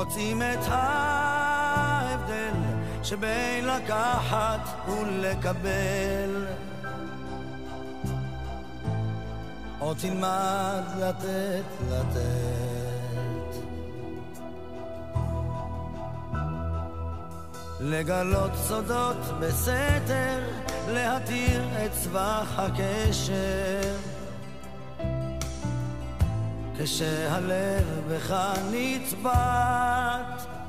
מוצאים את ההבדל שבין לקחת ולקבל. עוד תלמד לתת, לגלות סודות בסתר, להתיר את צבח הקשר. כשהלב בך נצבט